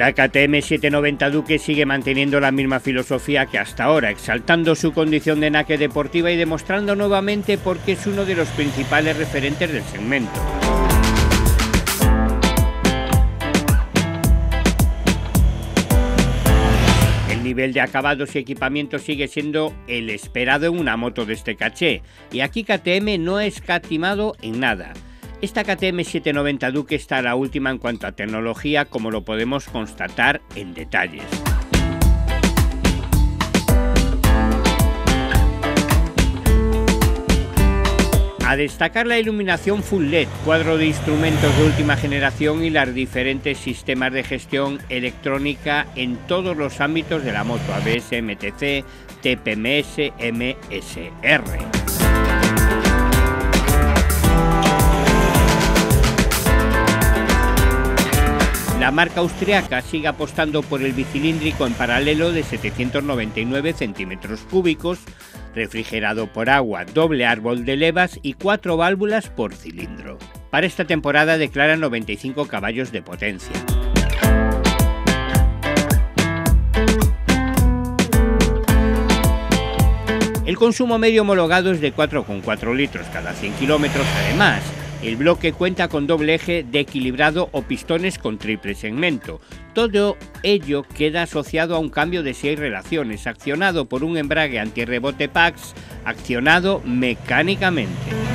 La KTM 790 Duke sigue manteniendo la misma filosofía que hasta ahora, exaltando su condición de naque deportiva y demostrando nuevamente por qué es uno de los principales referentes del segmento. El nivel de acabados y equipamiento sigue siendo el esperado en una moto de este caché, y aquí KTM no ha escatimado en nada. Esta KTM 790 Duke está a la última en cuanto a tecnología, como lo podemos constatar en detalles. A destacar la iluminación Full LED, cuadro de instrumentos de última generación y los diferentes sistemas de gestión electrónica en todos los ámbitos de la moto: ABS, MTC, TPMS, MSR. La marca austriaca sigue apostando por el bicilíndrico en paralelo de 799 centímetros cúbicos, refrigerado por agua, doble árbol de levas y 4 válvulas por cilindro. Para esta temporada declara 95 caballos de potencia. El consumo medio homologado es de 4,4 litros cada 100 kilómetros. Además, el bloque cuenta con doble eje de equilibrado o pistones con triple segmento. Todo ello queda asociado a un cambio de 6 relaciones, accionado por un embrague antirrebote PAX, accionado mecánicamente.